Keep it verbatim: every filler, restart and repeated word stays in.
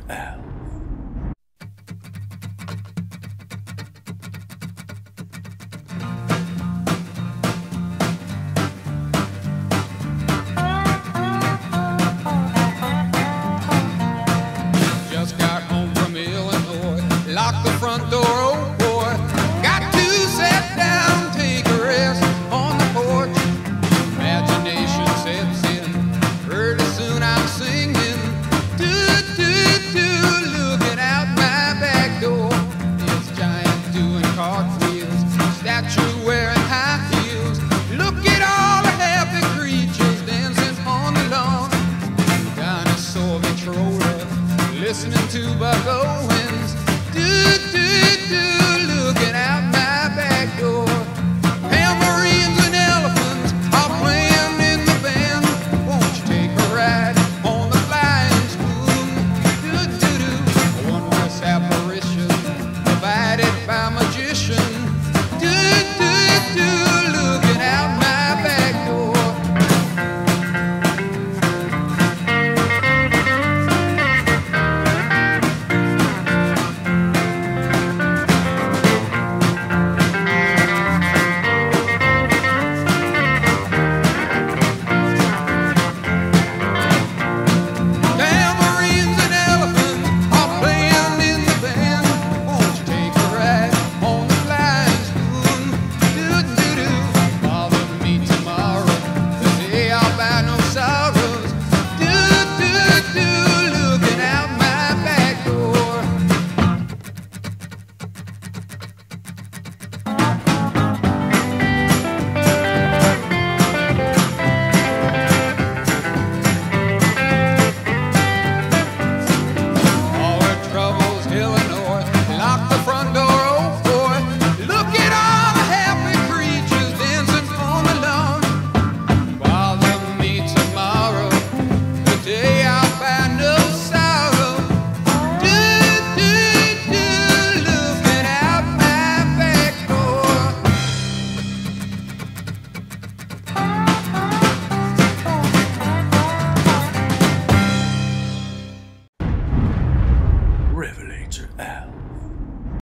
RevelatorAlf. Just got home from Illinois, locked the front door, oh boy. Got to sit down, take a rest on the porch. Imagination sets in, pretty soon I'm singing. Do, do, do, looking out my back door. This giant doing cartwheels, statue wearing high heels. Look at all the happy creatures dancing on the lawn. Dinosaur controller, listening to Bucko.